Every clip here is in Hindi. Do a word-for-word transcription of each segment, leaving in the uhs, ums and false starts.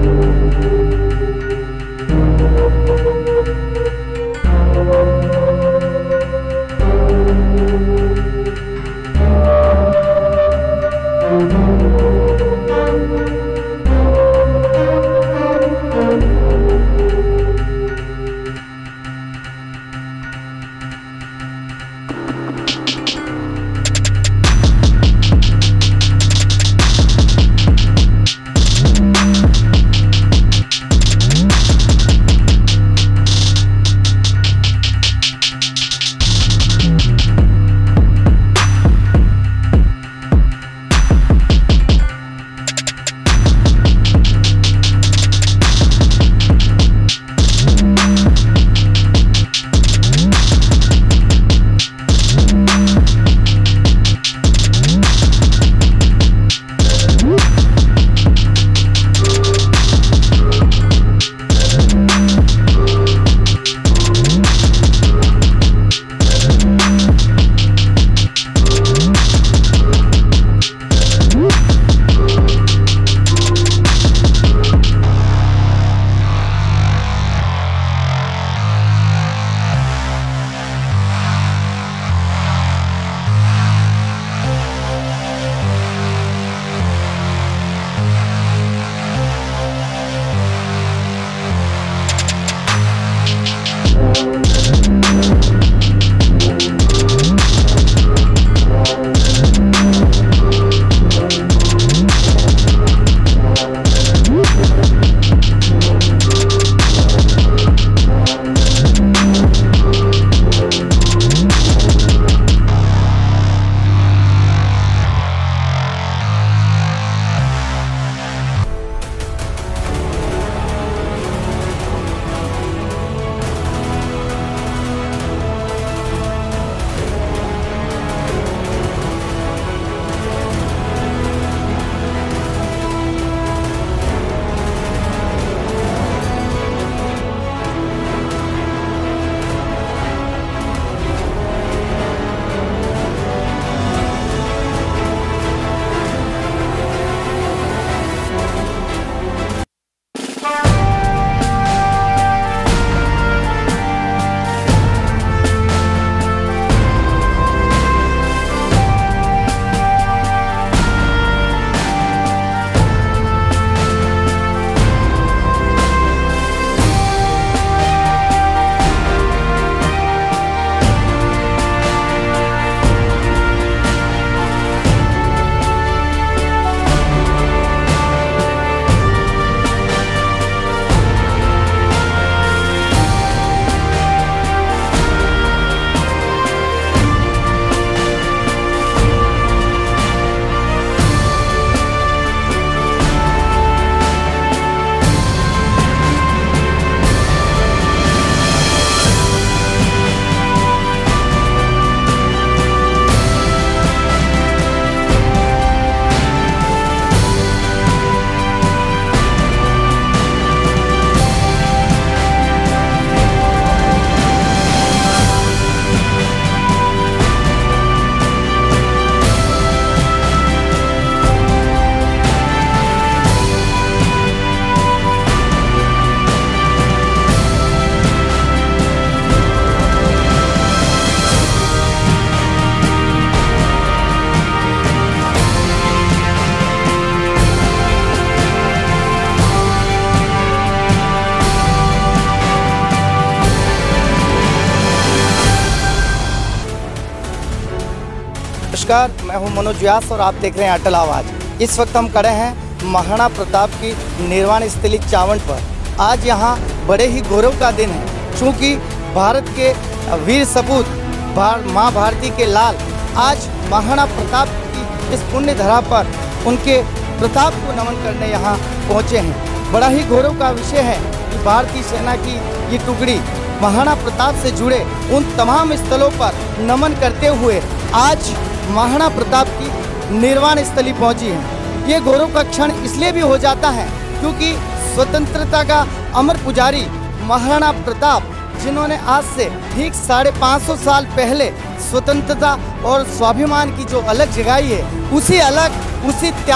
नमस्कार, मैं हूं मनोज व्यास और आप देख रहे हैं अटल आवाज़। इस वक्त हम खड़े हैं महाराणा प्रताप की निर्वाण स्थली चावंड पर। आज यहां बड़े ही गौरव का दिन है, क्योंकि भारत के वीर सपूत भार, माँ भारती के लाल आज महाराणा प्रताप की इस पुण्य धरा पर उनके प्रताप को नमन करने यहाँ पहुँचे हैं। बड़ा ही गौरव का विषय है कि भारतीय सेना की ये टुकड़ी महाराणा प्रताप से जुड़े उन तमाम स्थलों पर नमन करते हुए आज महाराणा प्रताप की निर्वाण स्थली पहुंची है। ये गौरव का क्षण इसलिए भी हो जाता है क्योंकि स्वतंत्रता का अमर पुजारी महाराणा प्रताप, जिन्होंने आज से ठीक साढ़े पाँच सौ साल पहले स्वतंत्रता और स्वाभिमान की जो अलग जगाई है, उसी अलग उसी त्याग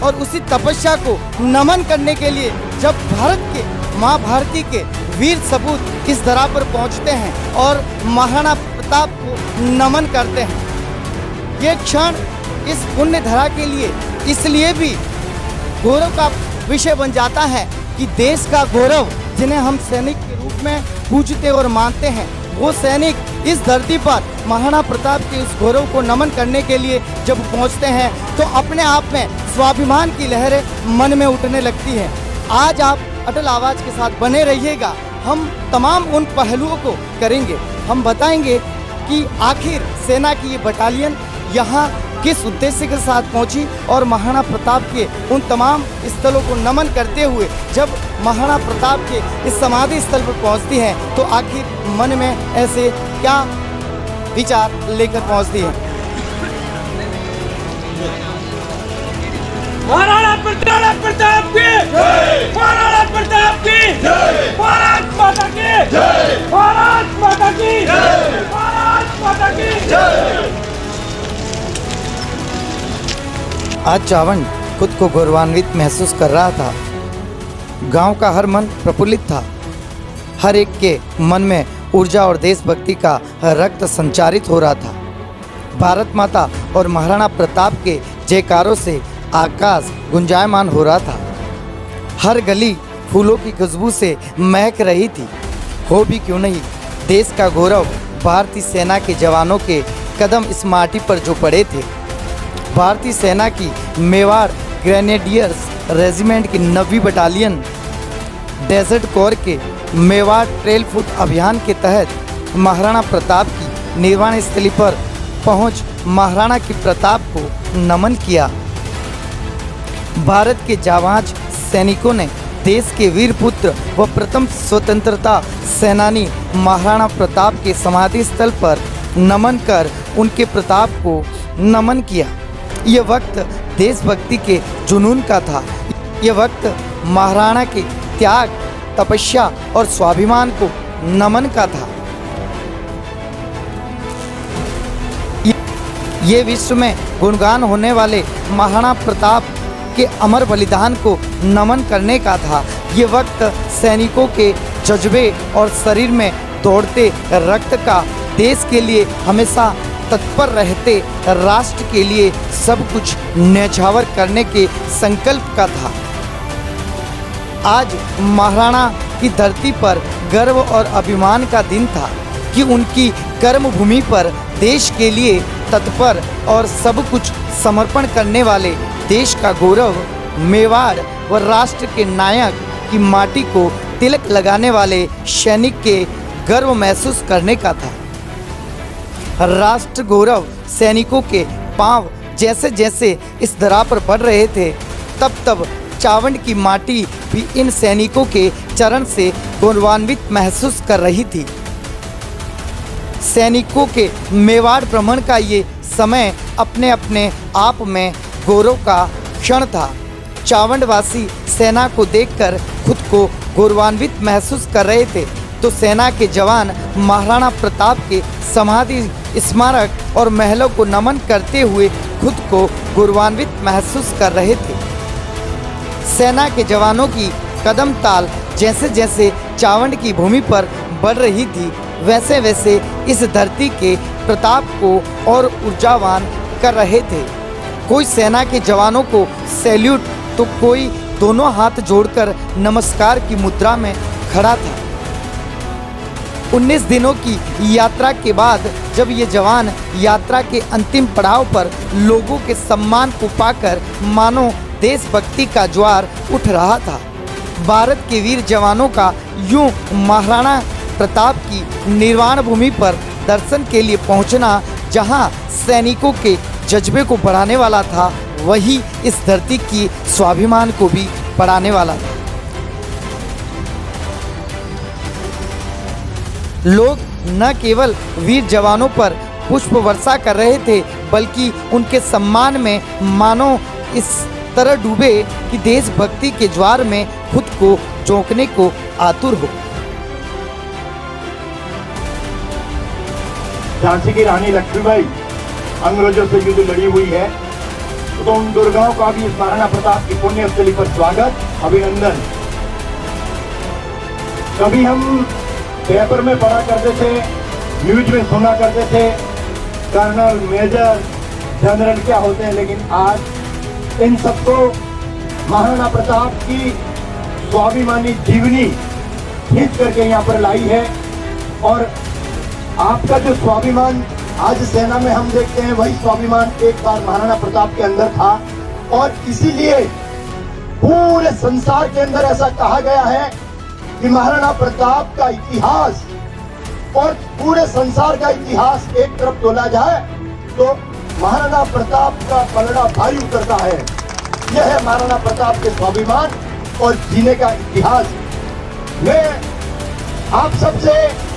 और उसी तपस्या को नमन करने के लिए जब भारत के माँ भारती के वीर सपूत इस धरा पर पहुंचते हैं और महाराणा प्रताप को नमन करते हैं। ये क्षण इस पुण्य धरा के लिए इसलिए भी गौरव का विषय बन जाता है कि देश का गौरव जिन्हें हम सैनिक के रूप में पूजते और मानते हैं, वो सैनिक इस धरती पर महाराणा प्रताप के उस गौरव को नमन करने के लिए जब पहुंचते हैं तो अपने आप में स्वाभिमान की लहरें मन में उठने लगती हैं। आज आप अटल आवाज़ के साथ बने रहिएगा, हम तमाम उन पहलुओं को करेंगे। हम बताएंगे कि आखिर सेना की ये बटालियन यहाँ किस उद्देश्य के साथ पहुंची और महाराणा प्रताप के उन तमाम स्थलों को नमन करते हुए जब महाराणा प्रताप के इस समाधि स्थल पर पहुंचती हैं तो आखिर मन में ऐसे क्या विचार लेकर पहुंचती हैं। महाराणा प्रताप प्रताप की जय, महाराणा प्रताप की जय, भारत माता की जय, भारत माता की जय, भारत माता की जय। आज चावंड खुद को गौरवान्वित महसूस कर रहा था। गांव का हर मन प्रफुल्लित था। हर एक के मन में ऊर्जा और देशभक्ति का रक्त संचारित हो रहा था। भारत माता और महाराणा प्रताप के जयकारों से आकाश गुंजायमान हो रहा था। हर गली फूलों की खुशबू से महक रही थी। हो भी क्यों नहीं, देश का गौरव भारतीय सेना के जवानों के कदम इस माटी पर जो पड़े थे। भारतीय सेना की मेवाड़ ग्रेनेडियर्स रेजिमेंट की नवीं बटालियन डेजर्ट कोर के मेवाड़ ट्रेल फुट अभियान के तहत महाराणा प्रताप की निर्वाण स्थली पर पहुंच महाराणा के प्रताप को नमन किया। भारत के जाबाज सैनिकों ने देश के वीर पुत्र व प्रथम स्वतंत्रता सेनानी महाराणा प्रताप के समाधि स्थल पर नमन कर उनके प्रताप को नमन किया। ये वक्त देशभक्ति के जुनून का था। ये वक्त महाराणा के त्याग, तपस्या और स्वाभिमान को नमन का था। ये विश्व में गुणगान होने वाले महाराणा प्रताप के अमर बलिदान को नमन करने का था। ये वक्त सैनिकों के जज्बे और शरीर में दौड़ते रक्त का, देश के लिए हमेशा तत्पर रहते राष्ट्र के लिए सब कुछ न्यौछावर करने के संकल्प का था। आज महाराणा की धरती पर गर्व और अभिमान का दिन था कि उनकी कर्मभूमि पर देश के लिए तत्पर और सब कुछ समर्पण करने वाले देश का गौरव, मेवाड़ व राष्ट्र के नायक की माटी को तिलक लगाने वाले सैनिक के गर्व महसूस करने का था। राष्ट्र गौरव सैनिकों के पांव जैसे जैसे इस धरा पर बढ़ रहे थे, तब तब चावंड की माटी भी इन सैनिकों के चरण से गौरवान्वित महसूस कर रही थी। सैनिकों के मेवाड़ भ्रमण का ये समय अपने अपने आप में गौरव का क्षण था। चावंडवासी सेना को देखकर खुद को गौरवान्वित महसूस कर रहे थे तो सेना के जवान महाराणा प्रताप के समाधि स्मारक और महलों को नमन करते हुए खुद को गौरवान्वित महसूस कर रहे थे। सेना के जवानों की कदम ताल जैसे जैसे चावंड की भूमि पर बढ़ रही थी, वैसे वैसे इस धरती के प्रताप को और ऊर्जावान कर रहे थे। कोई सेना के जवानों को सैल्यूट तो कोई दोनों हाथ जोड़कर नमस्कार की मुद्रा में खड़ा था। उन्नीस दिनों की यात्रा के बाद जब ये जवान यात्रा के अंतिम पड़ाव पर लोगों के सम्मान को पाकर मानो देशभक्ति का ज्वार उठ रहा था। भारत के वीर जवानों का यूं महाराणा प्रताप की निर्वाण भूमि पर दर्शन के लिए पहुंचना, जहां सैनिकों के जज्बे को बढ़ाने वाला था, वही इस धरती की स्वाभिमान को भी बढ़ाने वाला था। लोग न केवल वीर जवानों पर पुष्प वर्षा कर रहे थे, बल्कि उनके सम्मान में मानो इस तरह डूबे कि देशभक्ति के ज्वार में खुद को झोंकने को आतुर हो। झांसी की रानी लक्ष्मीबाई अंग्रेजों से युद्ध लड़ी हुई है, तो उन दुर्गाओं का भी इस महाराणा प्रताप की पुण्य स्थली पर स्वागत, अभिनंदन। कभी हम पेपर में पढ़ा करते थे, न्यूज में सुना करते थे, कर्नल, मेजर, जनरल क्या होते हैं, लेकिन आज इन सबको महाराणा प्रताप की स्वाभिमानी जीवनी खींच करके यहाँ पर लाई है। और आपका जो स्वाभिमान आज सेना में हम देखते हैं, वही स्वाभिमान एक बार महाराणा प्रताप के अंदर था। और इसीलिए पूरे संसार के अंदर ऐसा कहा गया है कि महाराणा प्रताप का इतिहास और पूरे संसार का इतिहास एक तरफ तोला जाए तो महाराणा प्रताप का पलड़ा भारी उतरता है। यह है महाराणा प्रताप के स्वाभिमान और जीने का इतिहास। मैं आप सबसे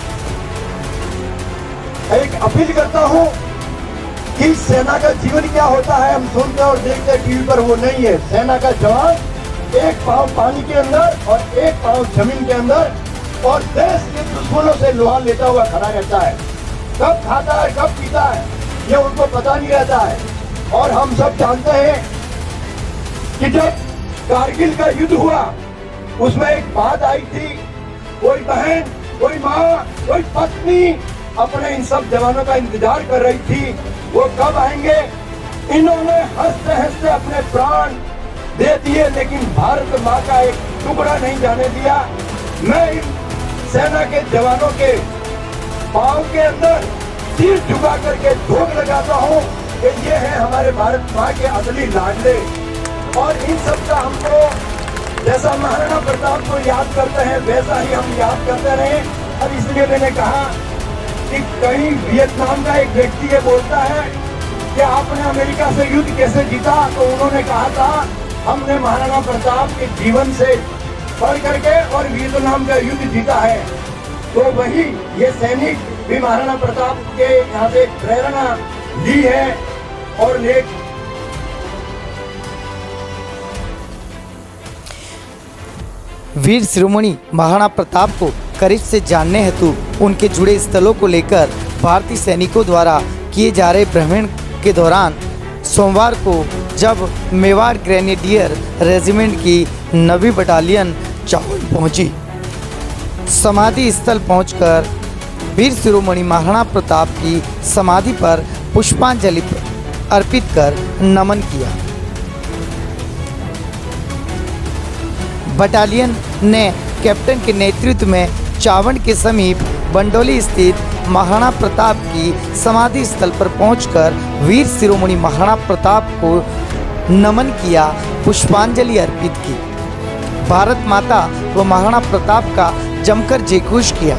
एक अपील करता हूं कि सेना का जीवन क्या होता है हम सुनते और देखते हैं टीवी पर, वो नहीं है। सेना का जवान एक पांव पानी के अंदर और एक पांव जमीन के अंदर और देश के दुश्मनों से लोहा लेता हुआ खड़ा रहता है। कब खाता है, कब पीता है, ये उनको पता नहीं रहता है। और हम सब जानते हैं कि जब कारगिल का युद्ध हुआ उसमें एक बात आई थी, कोई बहन, कोई माँ, कोई पत्नी अपने इन सब जवानों का इंतजार कर रही थी, वो कब आएंगे। इन्होंने हंसते हंसते अपने प्राण दे दिए, लेकिन भारत माँ का एक टुकड़ा नहीं जाने दिया। मैं इन सेना के जवानों के पांव के अंदर सिर झुका करके धोख लगाता हूँ कि ये है हमारे भारत माँ के असली लाडले। और इन सब का हमको जैसा महाराणा प्रताप को याद करते हैं वैसा ही हम याद करते रहे। और इसलिए मैंने कहा कि कहीं वियतनाम का एक व्यक्ति ये बोलता है कि आपने अमेरिका से युद्ध कैसे जीता, तो उन्होंने कहा था हमने महाराणा प्रताप के जीवन से पढ़ करके और वियतनाम का युद्ध जीता है। तो वही ये सैनिक भी महाराणा प्रताप के यहाँ से प्रेरणा ली है। और एक वीर शिरोमणि महाराणा प्रताप को करीब से जानने हेतु उनके जुड़े स्थलों को लेकर भारतीय सैनिकों द्वारा किए जा रहे भ्रमण के दौरान सोमवार को जब मेवाड़ ग्रेनेडियर रेजिमेंट की नवी बटालियन चावल पहुंची, समाधि स्थल पहुंचकर वीर शिरोमणि महाराणा प्रताप की समाधि पर पुष्पांजलि अर्पित कर नमन किया। बटालियन ने कैप्टन के नेतृत्व में चावंड के समीप बंडोली स्थित महाराणा प्रताप की समाधि स्थल पर पहुंचकर वीर शिरोमणि महाराणा प्रताप को नमन किया, पुष्पांजलि अर्पित की। भारत माता व महाराणा प्रताप का जमकर जयघोष किया।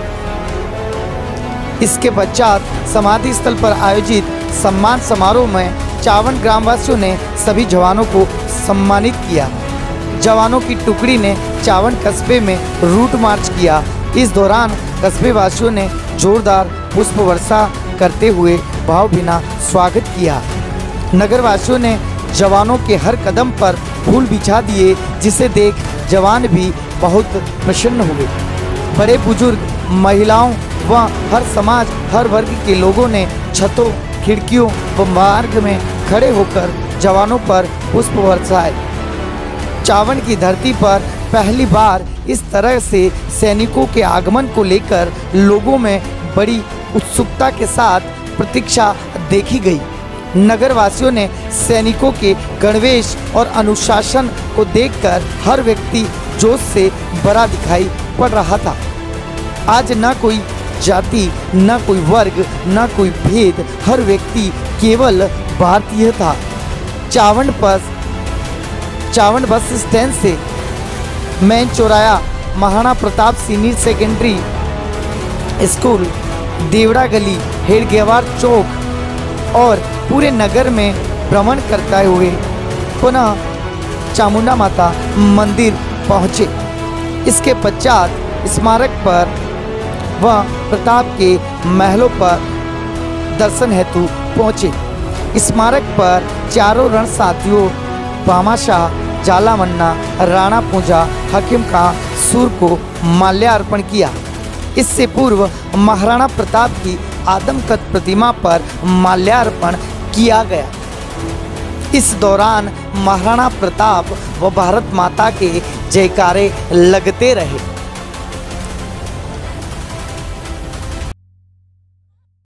इसके पश्चात समाधि स्थल पर आयोजित सम्मान समारोह में चावंड ग्रामवासियों ने सभी जवानों को सम्मानित किया। जवानों की टुकड़ी ने चावंड कस्बे में रूट मार्च किया। इस दौरान कस्बे वासियों ने जोरदार पुष्प वर्षा करते हुए भावभीना स्वागत किया। नगरवासियों ने जवानों के हर कदम पर फूल बिछा दिए, जिसे देख जवान भी बहुत प्रसन्न हुए। बड़े बुजुर्ग, महिलाओं व हर समाज, हर वर्ग के लोगों ने छतों, खिड़कियों व मार्ग में खड़े होकर जवानों पर पुष्प बरसाए। चावंड की धरती पर पहली बार इस तरह से सैनिकों के आगमन को लेकर लोगों में बड़ी उत्सुकता के साथ प्रतीक्षा देखी गई। नगरवासियों ने सैनिकों के गणवेश और अनुशासन को देखकर हर व्यक्ति जोश से भरा दिखाई पड़ रहा था। आज न कोई जाति, न कोई वर्ग, न कोई भेद, हर व्यक्ति केवल भारतीय था। चावंड बस चावंड बस स्टैंड से मैन चौराया, Maharana Pratap senior secondary school, Devda गली, हेडगेवार चौक और पूरे नगर में भ्रमण करते हुए पुनः चामुंडा माता मंदिर पहुँचे। इसके पश्चात स्मारक पर व प्रताप के महलों पर दर्शन हेतु पहुँचे। स्मारक पर चारों रण साथियों भामाशाह, जालामन्ना, राणा पूंजा, हकीम खां सूर को माल्यार्पण किया। इससे पूर्व महाराणा प्रताप की आदमकद प्रतिमा पर माल्यार्पण किया गया। इस दौरान महाराणा प्रताप व भारत माता के जयकारे लगते रहे।